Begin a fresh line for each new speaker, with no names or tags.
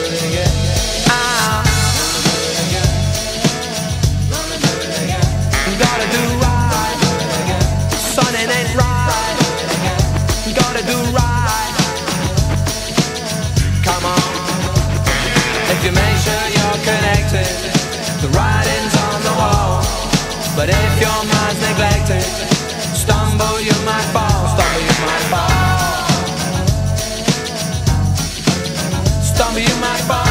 Gotta do right, son, it ain't right. Gotta do right. Come on, if you make sure you're connected, the writing's on the wall. But if your mind's neglected, stumble you might fall, stumble you might fall, stumble you might fall.